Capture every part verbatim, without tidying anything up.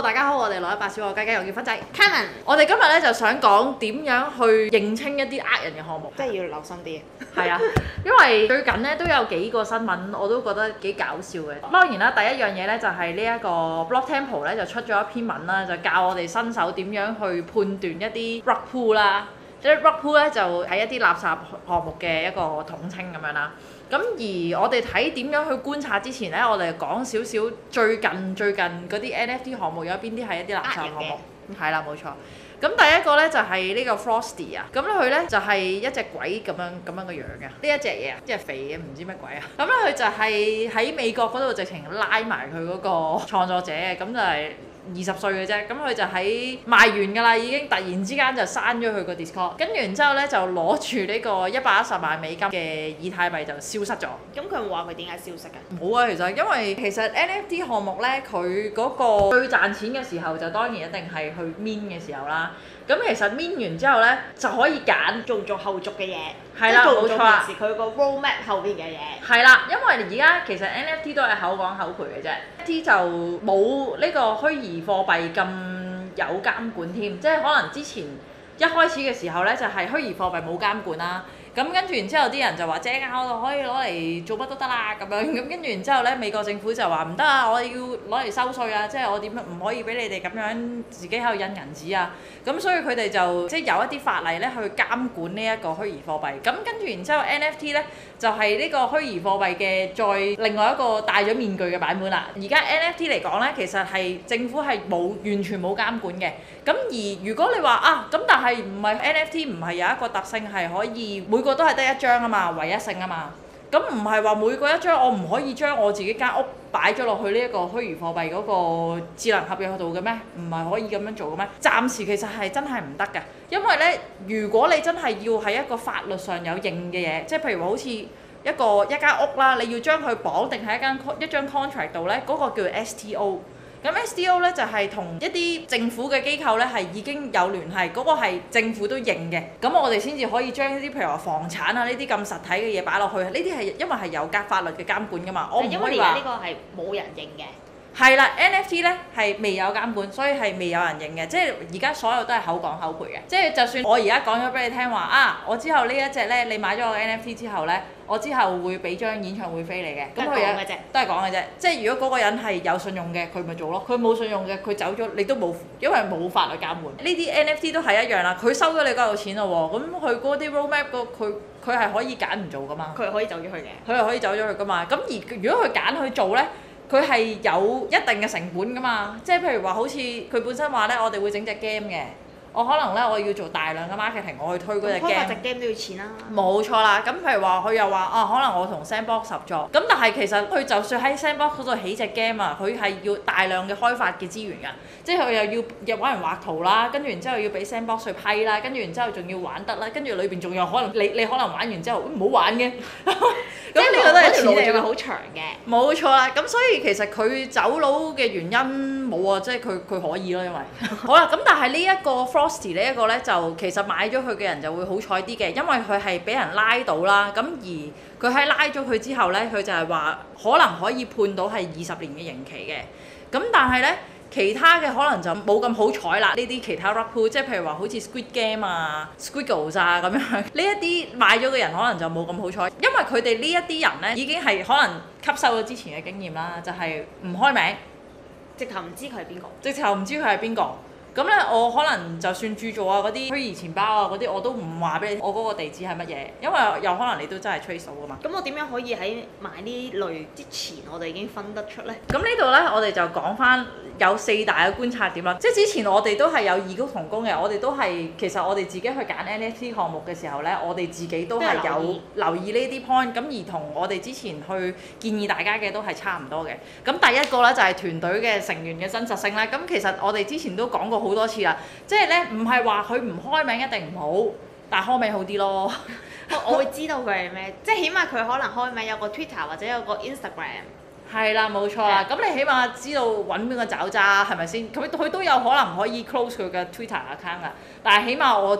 大家好，我哋六一八小學雞雞又叫分仔 Carmen， 我哋今日咧就想講點樣去認清一啲呃人嘅項目， 即係要留心啲。 係啊，因為最近咧都有幾個新聞，我都覺得幾搞笑嘅。當然啦，第一樣嘢咧就係呢一個 Block Temple 咧就出咗一篇文啦，就教我哋新手點樣去判斷一啲 rug pull 啦。即係 rug pull 咧就係一啲垃圾項目嘅一個統稱咁樣啦。咁而我哋睇點樣去觀察之前咧，我哋講少少最近最近嗰啲 N F T 項目有邊啲係一啲垃圾項目？係啦，冇錯。咁第一個咧就係呢個 Frosty 啊，咁咧佢咧就係一隻鬼咁樣咁樣嘅樣嘅，呢一隻嘢啊，即係肥嘅唔知乜鬼啊。咁咧佢就係喺美國嗰度直情拉埋佢嗰個創作者嘅，咁就係二十歲嘅啫。咁佢就喺賣完㗎啦，已經突然之間就刪咗佢個 Discord，跟住然之後咧就攞住呢個一百一十萬美金嘅以太幣就消失咗。 咁佢有冇話佢點解消失㗎？ 冇啊，其實因為其實 N F T 項目咧，佢嗰個最賺錢嘅時候就當然一定係去 mint 嘅時候啦。咁其實 mint 完之後咧就可以揀做唔做後續嘅嘢， 係啦，冇錯啦。 平時佢個 roadmap 後邊嘅嘢。 係啦，因為而家其實 N F T 都係口講口賠嘅啫 ，N F T 就冇呢個虛擬貨幣咁有監管添，即係可能之前一開始嘅時候咧就係虛擬貨幣冇監管啦。咁跟住然之後啲人就話正啊，我可以攞嚟做乜都得啦咁樣。咁跟住然之後咧，美國政府就話唔得啊，我要攞嚟收稅啊，即係我點樣唔可以俾你哋咁樣自己喺度印銀紙啊。咁所以佢哋就即係有一啲法例咧去監管呢一個虛擬貨幣。咁跟住然之後 N F T 咧就係呢個虛擬貨幣嘅再另外一個戴咗面具嘅版本啦。而家 N F T 嚟講咧，其實係政府係冇完全冇監管嘅。咁而如果你話啊，咁但係唔係 N F T 唔係有一個特性係可以每個都係得一張啊嘛，唯一性啊嘛。咁唔係話每個一張我唔可以將我自己間屋擺咗落去呢一個虛擬貨幣嗰個智能合約度嘅咩？唔係可以咁樣做嘅咩？暫時其實係真係唔得㗎，因為咧，如果你真係要喺一個法律上有認嘅嘢，即係譬如話好似一個一間屋啦，你要將佢綁定喺一間一張 contract 度咧，嗰、那個叫 S T O。咁 S T O 咧就係、是、同一啲政府嘅機構咧係已經有聯繫，嗰、那個係政府都認嘅，咁我哋先至可以將呢啲譬如話房產啊呢啲咁實體嘅嘢擺落去，呢啲係因為係有格法律嘅監管㗎嘛，我唔可以話呢個係冇人認嘅。 係啦 ，N F T 咧係未有監管，所以係未有人認嘅，即係而家所有都係口講口賠嘅，即係就算我而家講咗俾你聽話啊，我之後呢一隻咧，你買咗個 N F T 之後咧，我之後會俾張演唱會飛你嘅，咁佢有都係講嘅啫，即係如果嗰個人係有信用嘅，佢咪做咯；佢冇信用嘅，佢走咗，你都冇，因為冇法律監管。呢啲 N F T 都係一樣啦，佢收咗你嗰嚿錢咯喎，咁佢嗰啲 roadmap 個佢佢係可以揀唔做噶嘛， 佢係可以走咗去嘅， 佢係可以走咗去噶嘛。咁而如果佢揀去做咧，佢係有一定嘅成本㗎嘛，即係譬如話好似佢本身話咧，我哋會整隻 game 嘅，我可能咧我要做大量嘅 marketing，我去推嗰隻 game。 開發隻 game 都要錢啦。 冇錯啦，咁譬如話佢又話啊，可能我同 Sandbox 合作，咁但係其實佢就算喺 Sandbox 嗰度起隻 game 啊，佢係要大量嘅開發嘅資源㗎，即係佢又要入揾人畫圖啦，跟住然之後要俾 Sandbox 去批啦，跟住然之後仲要玩得啦，跟住裏邊仲有可能你你可能玩完之後唔好玩嘅。咁呢個都係錢嚟㗎， 好長嘅。 冇錯啦，咁所以其實佢走佬嘅原因冇啊，即係佢佢可以咯，因為好啦，咁但係呢一個 Frosty 呢一個咧，就其實買咗佢嘅人就會好彩啲嘅，因為佢係俾人拉到啦，咁而佢喺拉咗佢之後咧，佢就係話可能可以判到係二十年嘅刑期嘅，咁但係咧。其他嘅可能就冇咁好彩啦，呢啲其他 rug pull， 即係譬如話好似 Squid Game 啊、Squiggles 啊咁樣，呢一啲買咗嘅人可能就冇咁好彩，因為佢哋呢一啲人咧已經係可能吸收咗之前嘅經驗啦，就係、是、唔開名， 直頭唔知佢係邊個， 直頭唔知佢係邊個。咁咧，我可能就算鑄造啊嗰啲虛擬錢包啊嗰啲，我都唔話俾你，我嗰個地址係乜嘢，因為有可能你都真係 trace 到噶嘛。 咁我點樣可以喺買呢類之前，我哋已經分得出咧？ 咁呢度咧，我哋就講翻有四大嘅觀察點啦。即係之前我哋都係有異曲同工嘅，我哋都係其實我哋自己去揀 N F T 項目嘅時候咧，我哋自己都係有留意呢啲 point，咁而同我哋之前去建議大家嘅都係差唔多嘅。咁第一個咧就係團隊嘅成員嘅真實性啦。咁其實我哋之前都講過好多次啦，即係咧唔係話佢唔開名一定唔好，但係開名好啲咯。 我會知道佢係咩，即係起碼佢可能開名有個 Twitter 或者有個 Instagram。 係啦，冇錯啦。咁你起碼知道揾邊個找渣係咪先？佢佢都有可能可以 close 佢嘅 Twitter account 噶，但係起碼我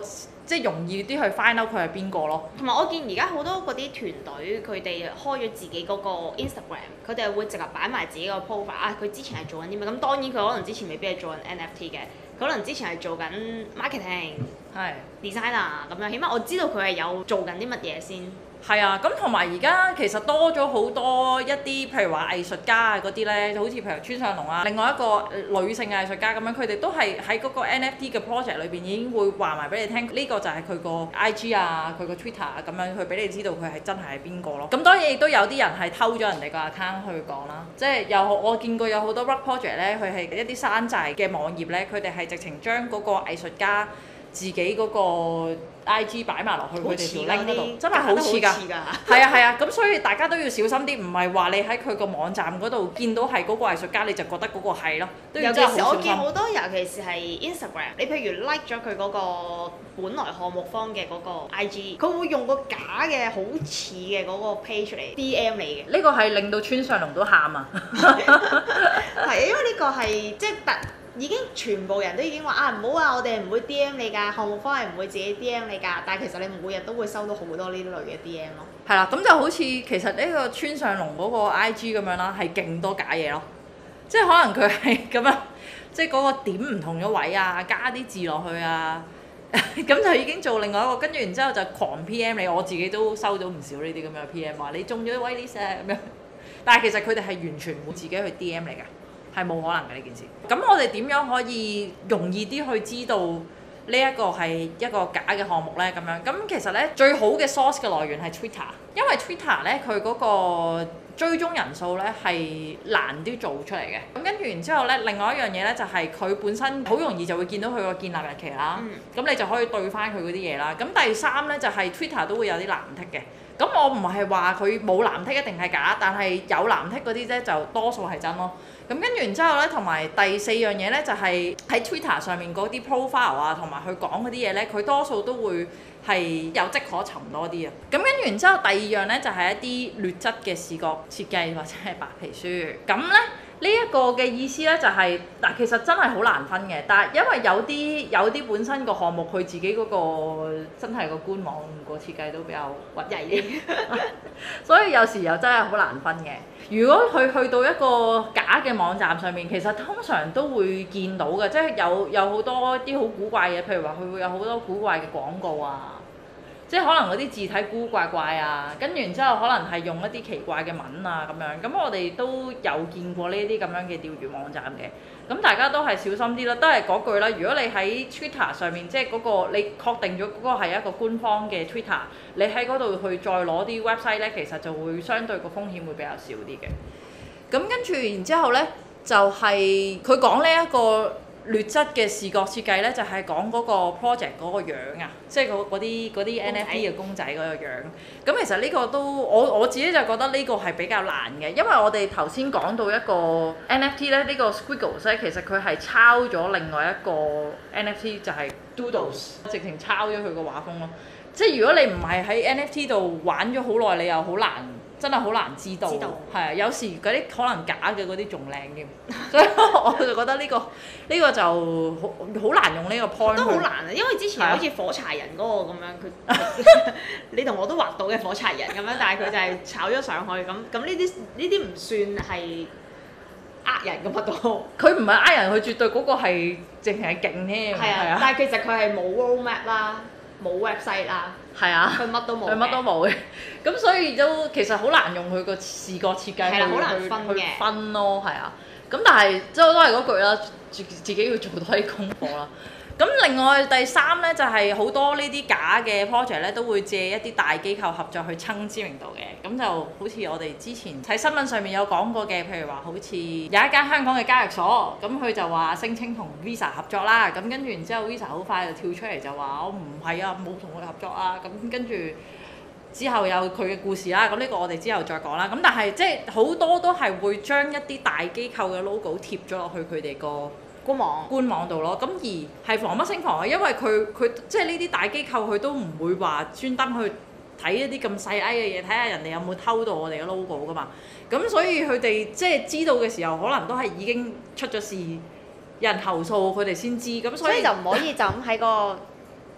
即係容易啲去 find out 佢係邊個咯。 同埋我見而家好多嗰啲團隊，佢哋開咗自己嗰個 Instagram，佢哋會直頭擺埋自己個 profile 啊，佢之前係做緊啲咩？咁當然佢可能之前未必係做緊 N F T 嘅，佢可能之前係做緊 marketing、 係 designer 咁樣，起碼我知道佢係有做緊啲乜嘢先。 係啊，咁同埋而家其實多咗好多一啲，譬如話藝術家啊嗰啲咧，好似譬如村上隆啊，另外一個女性藝術家咁樣，佢哋都係喺嗰個 N F T 嘅 project 裏邊已經會話埋俾你聽，呢個就係佢個 I G 啊，佢個 Twitter 啊咁樣，去俾你知道佢係真係係邊個咯。咁當然亦都有啲人係偷咗人哋個 account 去講啦，即係有我見過有好多 rock project 咧，佢係一啲山寨嘅網頁咧，佢哋係直情將嗰個藝術家自己嗰個 I G 擺埋落去佢哋條 link 嗰度，真係好似㗎，係啊係啊，咁所以大家都要小心啲，唔係話你喺佢個網站嗰度見到係嗰個藝術家，你就覺得嗰個係咯，都要真係好小心。 尤其是我見好多，尤其是係 Instagram，你譬如 like 咗佢嗰個本來項目方嘅嗰個 I G，佢會用個假嘅好似嘅嗰個 page 嚟 D M 你嘅。 呢個係令到村上隆都喊啊！ 係因為呢個係即係特。已經全部人都已經話啊，唔好啊，我哋唔會 D M 你㗎，項目方係唔會自己 D M 你㗎，但係其實你每日都會收到好多呢類嘅 D M 咯。 係啦，咁就好似其實呢個村上隆嗰個 I G 咁樣啦，係勁多假嘢咯，即係可能佢係咁樣，即係嗰個點唔同咗位啊，加啲字落去啊，咁就已經做另外一個，跟住然之後就狂 P M 你，我自己都收到唔少呢啲咁樣嘅 P M 話你中咗威尼斯咁樣，但係其實佢哋係完全冇自己去 D M 嚟㗎。係冇可能嘅呢件事。咁我哋點樣可以容易啲去知道呢一個係一個假嘅項目呢？咁樣咁其實呢，最好嘅 source 嘅來源係 Twitter，因為 Twitter 呢，佢嗰個追蹤人數呢係難啲做出嚟嘅。咁跟住然之後呢，另外一樣嘢呢，就係佢本身好容易就會見到佢個建立日期啦。咁、嗯、你就可以對翻佢嗰啲嘢啦。咁第三呢，就係 Twitter 都會有啲藍剔嘅。咁我唔係話佢冇藍剔一定係假，但係有藍剔嗰啲咧就多數係真咯。咁跟住然之後咧，同埋第四樣嘢咧就係喺 Twitter 上面嗰啲 profile 啊，同埋佢講嗰啲嘢咧，佢多數都會係有跡可尋多啲啊。咁跟住然之後，第二樣咧就係一啲劣質嘅視覺設計或者係白皮書。咁咧呢一個嘅意思咧就係嗱，其實真係好難分嘅，但係因為有啲有啲本身個項目佢自己嗰個真係個官網個設計都比較核突啲，所以有時又真係好難分嘅。如果佢去到一個假嘅網站上面，其實通常都會見到嘅，即係有有好多啲好古怪嘅，譬如話佢會有好多古怪嘅廣告啊。即係可能嗰啲字體古古怪怪啊，跟住然之後可能係用一啲奇怪嘅文啊咁樣，咁我哋都有見過呢啲咁樣嘅釣魚網站嘅，咁大家都係小心啲啦，都係嗰句啦。如果你喺 Twitter 上面，即係嗰個你確定咗嗰個係一個官方嘅 Twitter，你喺嗰度去再攞啲 website 咧，其實就會相對個風險會比較少啲嘅。咁跟住然之後咧，就係佢講呢一個劣質嘅視覺設計咧，就係講嗰個 project 嗰個樣啊，即係嗰啲嗰啲 N F T 嘅公仔嗰個樣。咁其實呢個都我我自己就覺得呢個係比較難嘅，因為我哋頭先講到一個 N F T 咧，呢個 Squiggles 咧，其實佢係抄咗另外一個 N F T 就係 Doodles，直情抄咗佢個畫風咯。即係如果你唔係喺 N F T 度玩咗好耐，你又好難。真係好難知道，係啊，有時嗰啲可能假嘅嗰啲仲靚添，所以我就覺得呢、這個呢、這個就好好難用呢個 point。都好難啊，因為之前好似火柴人嗰個咁樣，佢你同我都畫到嘅火柴人咁樣，但係佢就係炒咗上去咁，咁呢啲呢啲唔算係呃人嘅乜都。佢唔係呃人，佢絕對嗰個係淨係勁添。係啊，但係其實佢係冇 roadmap 啦。冇 website 啦，係啊，佢乜都冇，佢乜都冇嘅，咁所以都其實好難用佢個視覺設計去好難分嘅，去分咯，係啊，咁但係即係都係嗰句啦，自自己要做多啲功課啦。咁另外第三咧就係、是、好多呢啲假嘅 project 咧都會借一啲大機構合作去撐知名度嘅，咁就好似我哋之前喺新聞上面有講過嘅，譬如話好似有一間香港嘅交易所，咁佢就話聲稱同 Visa 合作啦，咁跟住然之後 Visa 好快就跳出嚟就話我唔係啊，冇同佢合作啊，咁跟住之後有佢嘅故事啦，咁呢個我哋之後再講啦。咁但係即係好多都係會將一啲大機構嘅 logo 貼咗落去佢哋個官網官網度咯，咁而係防不勝防嘅，因為佢佢即係呢啲大機構佢都唔會話專登去睇一啲咁細埃嘅嘢，睇下人哋有冇偷到我哋嘅 logo 噶嘛，咁所以佢哋即係知道嘅時候，可能都係已經出咗事，有人投訴佢哋先知，咁所以，所以就唔可以就咁喺個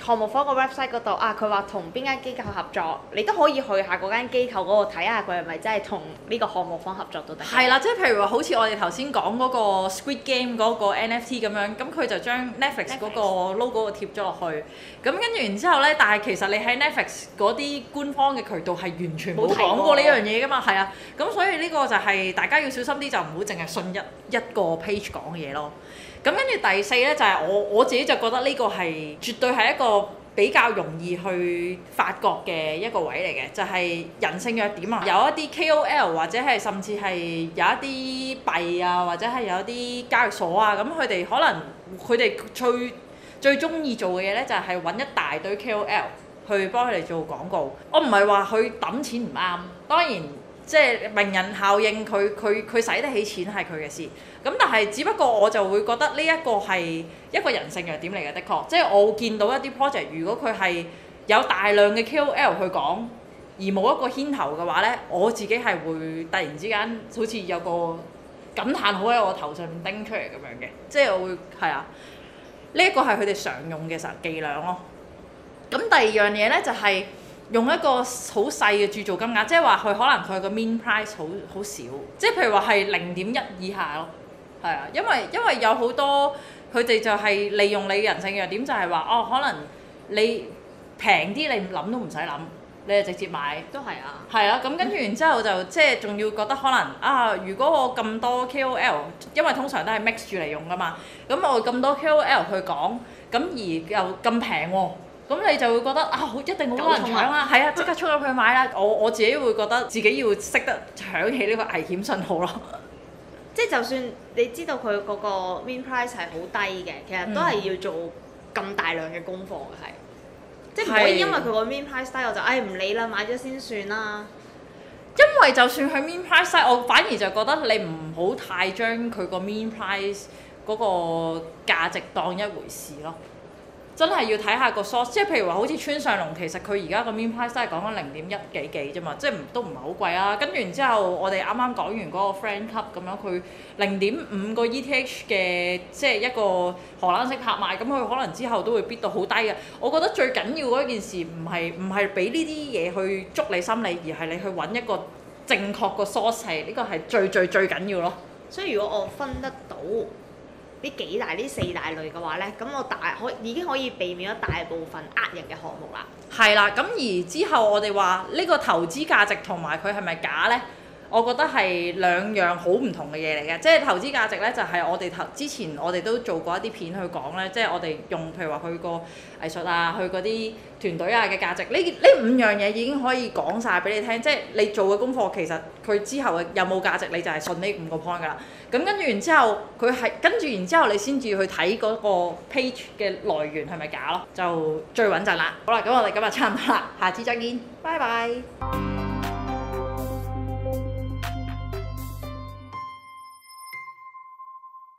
項目方個 website 嗰度啊，佢話同邊間機構合作，你都可以去下嗰間機構嗰度睇下佢係咪真係同呢個項目方合作都得。 係啦，即係譬如話好似我哋頭先講嗰個 Squid Game 嗰個 N F T 咁樣，咁佢就將 Netflix 嗰個 logo 貼咗落去，咁跟住然之後咧，但係其實你喺 Netflix 嗰啲官方嘅渠道係完全冇講過呢樣嘢噶嘛，係啊，咁所以呢個就係大家要小心啲，就唔好淨係信一一個 page 講嘅嘢咯。咁跟住第四咧就係、是、我我自己就覺得呢個係絕對係一個比較容易去發覺嘅一個位嚟嘅，就係、是、人性弱點啊！有一啲 K O L 或者係甚至係有一啲幣啊，或者係有一啲交易所啊，咁佢哋可能佢哋最最中意做嘅嘢咧，就係、是、揾一大堆 K O L 去幫佢哋做廣告。我唔係話佢揼錢唔啱，當然。即係名人效應，佢佢佢使得起錢係佢嘅事。咁但係只不過我就會覺得呢一個係一個人性弱點嚟嘅，的確。即係我見到一啲 project，如果佢係有大量嘅 K O L 去講，而冇一個牽頭嘅話咧，我自己係會突然之間好似有個感嘆號喺我頭上面叮出嚟咁樣嘅。即係我會係啊，呢一個係佢哋常用嘅實伎倆咯。咁第二樣嘢咧就係、是。用一個好細嘅鑄造金額，即係話佢可能佢個 min price 好好少，即係譬如話係零點一以下咯，係啊，因為因為有好多佢哋就係利用你人性弱點，就係話哦，可能你平啲，你諗都唔使諗，你就直接買。都係啊。係啊，咁跟住然之後就即係仲要覺得可能啊，如果我咁多 K O L， 因為通常都係 mix 住嚟用㗎嘛，咁我咁多 K O L 去講，咁而又咁平喎。咁你就會覺得啊，好一定好多人搶啦，係啊，即刻衝入去買啦！我我自己會覺得自己要識得搶起呢個危險信號咯。 即係就算你知道佢嗰個 min price 係好低嘅，其實都係要做咁大量嘅功課嘅，係、嗯。即係唔可以因為佢個 min price 低，我就唉唔理啦，買咗先算啦。 因為就算佢 min price 低，我反而就覺得你唔好太將佢個 min price 嗰個價值當一回事咯。真係要睇下個 source，即係譬如話好似村上隆，其實佢而家個 min price 都係講緊零點一幾幾啫嘛，即係都唔係好貴啊。跟住然之後，我哋啱啱講完嗰個 friend club 咁樣，佢零點五個 E T H 嘅即係一個荷蘭式拍賣，咁佢可能之後都會 bid 到好低嘅。我覺得最緊要嗰件事唔係唔係俾呢啲嘢去捉你心理，而係你去揾一個正確個 source，係呢個係最最最緊要咯。 所以如果我分得到呢幾大呢四大類嘅話咧，咁我大可已經可以避免咗大部分呃人嘅項目啦。係啦，咁而之後我哋話呢個投資價值同埋佢係咪假咧？我覺得係兩樣好唔同嘅嘢嚟嘅。即係投資價值咧，就係、是、我哋頭之前我哋都做過一啲片去講咧，即係我哋用譬如話佢個藝術啊，佢嗰啲團隊啊嘅價值，呢呢五樣嘢已經可以講晒俾你聽。即係你做嘅功課，其實佢之後嘅有冇價值，你就係信呢五個 point 㗎啦。咁跟住然之後，佢係跟住然之後，你先至去睇嗰個 page 嘅來源係咪假咯，就最穩陣啦。好啦，咁我哋今日差唔多啦，下次再見，拜拜。